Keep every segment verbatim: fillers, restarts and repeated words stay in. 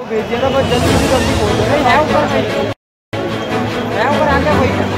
भेज दिया था, बस जल्दी से जल्दी बोल दो। है ऊपर है ऊपर आ गया भाई।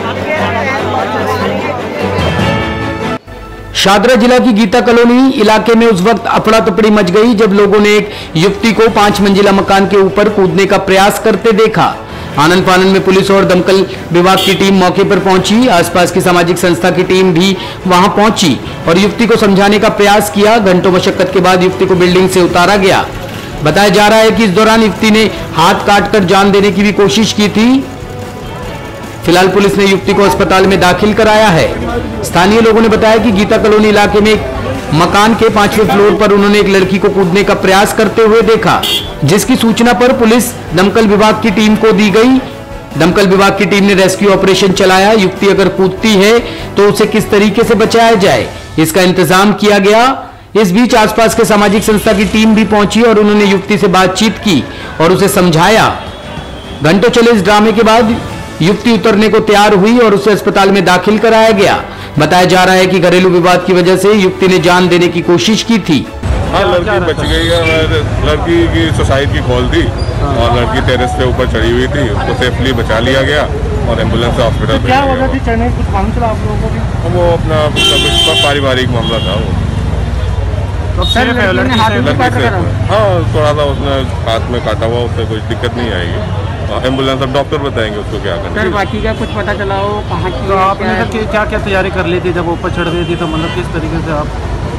शादरा जिला की गीता कॉलोनी इलाके में उस वक्त अफड़ा तफड़ी मच गई जब लोगों ने एक युवती को पांच मंजिला मकान के ऊपर कूदने का प्रयास करते देखा। आनन फानन में पुलिस और दमकल विभाग की टीम मौके पर पहुंची। आसपास की सामाजिक संस्था की टीम भी वहां पहुंची और युवती को समझाने का प्रयास किया। घंटों मशक्कत के बाद युवती को बिल्डिंग से उतारा गया। बताया जा रहा है कि इस दौरान युवती ने हाथ काटकर जान देने की भी कोशिश की थी। फिलहाल पुलिस ने युवती को अस्पताल में दाखिल कराया है। स्थानीय लोगों ने बताया कि गीता कॉलोनी इलाके में एक मकान के पांचवें फ्लोर पर उन्होंने एक लड़की को कूदने का प्रयास करते हुए देखा, जिसकी सूचना पर पुलिस दमकल विभाग की टीम को दी गई। दमकल विभाग की टीम ने रेस्क्यू ऑपरेशन चलाया। युवती अगर कूदती है तो उसे किस तरीके से बचाया जाए, इसका इंतजाम किया गया। इस बीच आसपास के सामाजिक संस्था की टीम भी पहुंची और उन्होंने युवती से बातचीत की और उसे समझाया। घंटों चले इस ड्रामे के बाद युवती उतरने को तैयार हुई और उसे अस्पताल में दाखिल कराया गया। बताया जा रहा है कि घरेलू विवाद की वजह से युवती ने जान देने की कोशिश की थी। हाँ, लड़की बच गई है। लड़की की सुसाइड की कॉल थी और लड़की टेरेस पे ऊपर चढ़ी हुई थी, उसको सेफली बचा लिया गया और एम्बुलेंस से हॉस्पिटल क्या वजह थी चढ़ने की? कुछ मालूम चला आप लोगों को भी? वो अपना कुछ पारिवारिक मामला था वो। तो सर लड़की हाथ में काट रहा है? हाँ, थोड़ा सा उसने हाथ में काटा हुआ, उससे कुछ दिक्कत नहीं आएगी। एम्बुलेंस अब डॉक्टर बताएंगे उसको क्या करना है। सर बाकी का कुछ पता चला हो कहाँ की? तो आपने तो क्या क्या तैयारी कर ली थी जब ऊपर चढ़ गई थी? तो मतलब किस तरीके से आप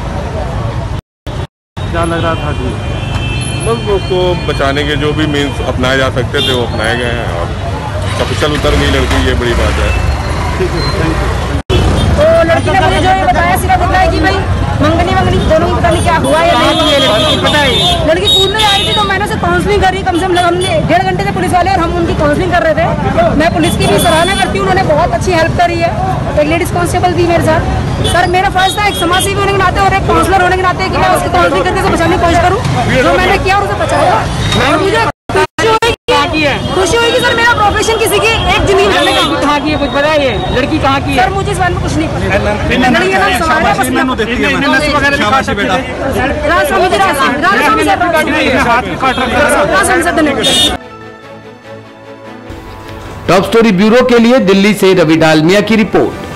क्या लग रहा था जी? बस उसको बचाने के जो भी मीन्स अपनाए जा सकते थे वो अपनाए गए हैं और सफिशल उतर गई लड़की, ये बड़ी बात है। ठीक है, थैंक यू। तो लड़की ने मुझे जो ये बताया सिर्फ बताया कि भाई मंगनी मंगनी दोनों की पता नहीं क्या हुआ या नहीं हुआ। लड़की पता है लड़की कूदने जा रही थी तो मैंने उसे काउंसलिंग करी। कम से कम हमने डेढ़ घंटे से पुलिस वाले और हम उनकी काउंसलिंग कर रहे थे। मैं पुलिस की भी सराहना करती हूँ, उन्होंने बहुत अच्छी हेल्प करी है। एक लेडीज कांस्टेबल थी मेरे साथ। सर मेरा फर्ज था एक समाज सेवी होने के नाते और एक काउंसलर होने के नाते कि मैं उसकी काउंसलिंग करके उसे बचाने की कोशिश करूँ। जो मैंने किया और उसे बचाया और मुझे खुशी होगी। सर मेरा प्रोफेशन किसी की एक जिंदगी कहाँ की है कुछ पता है? ये लड़की कहाँ की है? सर मुझे इस बारे में कुछ नहीं पता। टॉप स्टोरी ब्यूरो के लिए दिल्ली से रवि डालमिया की रिपोर्ट।